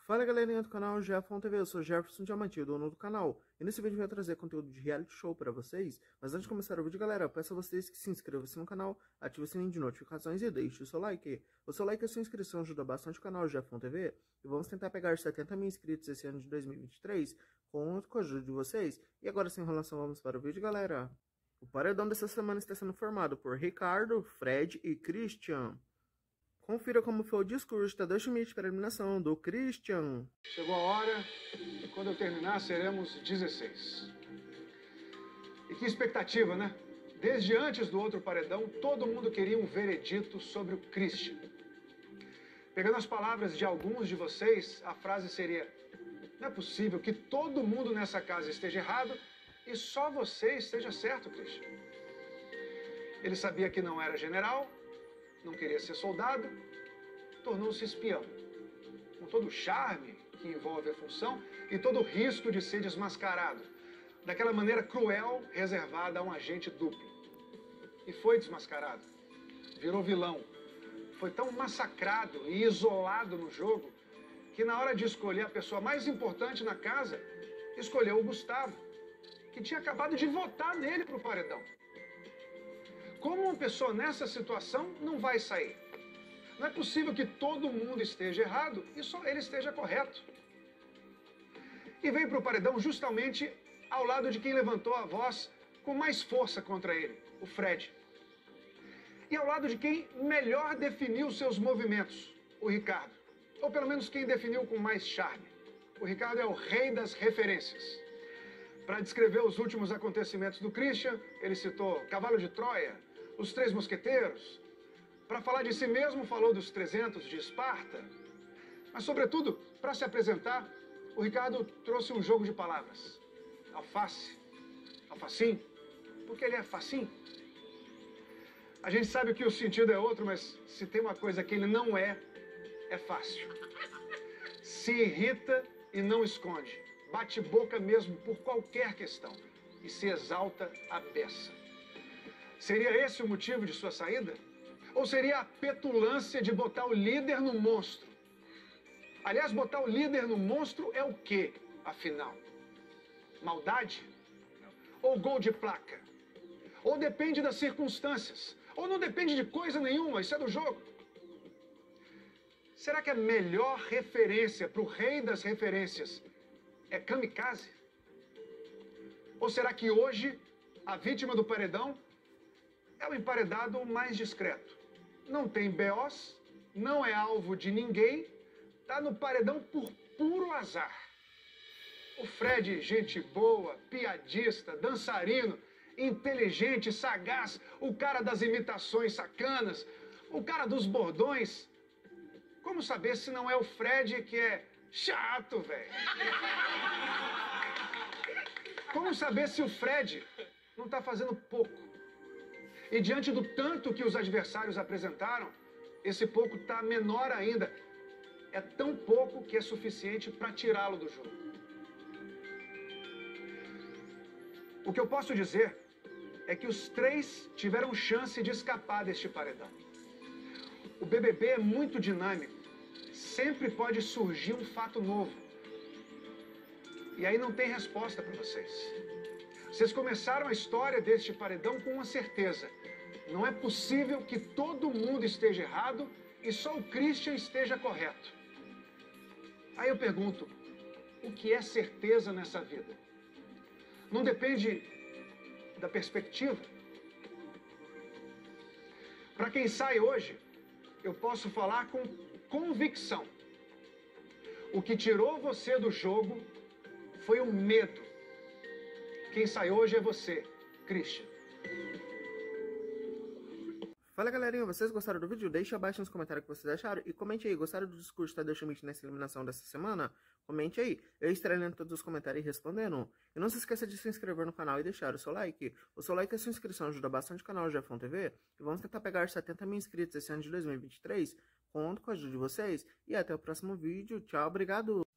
Fala galerinha do canal Jefferson TV, eu sou Jefferson Diamante, dono do canal. E nesse vídeo eu vou trazer conteúdo de reality show para vocês. Mas antes de começar o vídeo, galera, eu peço a vocês que se inscrevam-se no canal, ative o sininho de notificações e deixe o seu like. O seu like e a sua inscrição ajuda bastante o canal Jefferson TV. E vamos tentar pegar 70 mil inscritos esse ano de 2023, com a ajuda de vocês. E agora sem enrolação, vamos para o vídeo, galera. O paredão dessa semana está sendo formado por Ricardo, Fred e Christian. Confira como foi o discurso de Tadeu Schmidt para a eliminação do Christian. Chegou a hora e quando eu terminar seremos 16. E que expectativa, né? Desde antes do outro paredão, todo mundo queria um veredito sobre o Christian. Pegando as palavras de alguns de vocês, a frase seria: não é possível que todo mundo nessa casa esteja errado e só você esteja certo, Christian. Ele sabia que não era general, não queria ser soldado, tornou-se espião. Com todo o charme que envolve a função e todo o risco de ser desmascarado, daquela maneira cruel reservada a um agente duplo. E foi desmascarado, virou vilão. Foi tão massacrado e isolado no jogo que na hora de escolher a pessoa mais importante na casa, escolheu o Gustavo, que tinha acabado de votar nele para o paredão. Como uma pessoa nessa situação não vai sair? Não é possível que todo mundo esteja errado e só ele esteja correto. E veio para o paredão justamente ao lado de quem levantou a voz com mais força contra ele, o Fred. E ao lado de quem melhor definiu seus movimentos, o Ricardo. Ou pelo menos quem definiu com mais charme. O Ricardo é o rei das referências. Para descrever os últimos acontecimentos do Christian, ele citou Cavalo de Troia, Os Três Mosqueteiros. Para falar de si mesmo, falou dos 300 de Esparta. Mas, sobretudo, para se apresentar, o Ricardo trouxe um jogo de palavras. Alface, alfacim, porque ele é facinho. A gente sabe que o sentido é outro, mas se tem uma coisa que ele não é fácil. Se irrita e não esconde. Bate boca mesmo por qualquer questão e se exalta à beça. Seria esse o motivo de sua saída? Ou seria a petulância de botar o líder no monstro? Aliás, botar o líder no monstro é o quê, afinal? Maldade? Ou gol de placa? Ou depende das circunstâncias? Ou não depende de coisa nenhuma, isso é do jogo? Será que a melhor referência para o rei das referências é kamikaze? Ou será que hoje a vítima do paredão é o emparedado mais discreto? Não tem BOs, não é alvo de ninguém, tá no paredão por puro azar. O Fred, gente boa, piadista, dançarino, inteligente, sagaz, o cara das imitações sacanas, o cara dos bordões. Como saber se não é o Fred que é chato, velho? Como saber se o Fred não tá fazendo pouco? E diante do tanto que os adversários apresentaram, esse pouco está menor ainda. É tão pouco que é suficiente para tirá-lo do jogo. O que eu posso dizer é que os três tiveram chance de escapar deste paredão. O BBB é muito dinâmico. Sempre pode surgir um fato novo. E aí não tem resposta para vocês. Vocês começaram a história deste paredão com uma certeza. Não é possível que todo mundo esteja errado e só o Christian esteja correto. Aí eu pergunto, o que é certeza nessa vida? Não depende da perspectiva? Para quem sai hoje, eu posso falar com convicção. O que tirou você do jogo foi o medo. Quem sai hoje é você, Christian. Fala galerinha, vocês gostaram do vídeo? Deixe abaixo nos comentários o que vocês acharam e comente aí, gostaram do discurso de Tadeu Schmidt nessa eliminação dessa semana? Comente aí, eu estarei lendo todos os comentários e respondendo. E não se esqueça de se inscrever no canal e deixar o seu like. O seu like e a sua inscrição ajuda bastante o canal Jefferson TV. E vamos tentar pegar 70 mil inscritos esse ano de 2023. Conto com a ajuda de vocês e até o próximo vídeo. Tchau, obrigado!